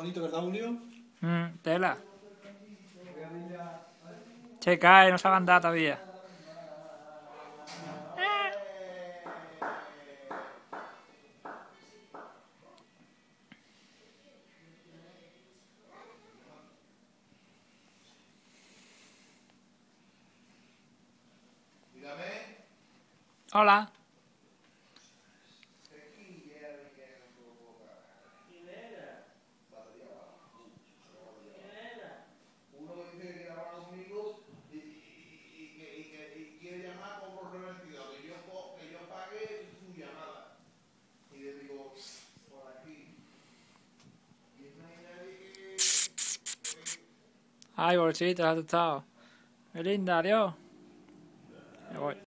bonito, ¿verdad, Julio? Tela. Che, cae, no sabe andar todavía. Hola. Uno que dice que graba conmigo y quiere llamar con los reventidos, que yo pague su llamada. Y le digo, por aquí. Y no hay nadie que... Ay, bolsito, has asustado. Qué linda, adiós. Me voy.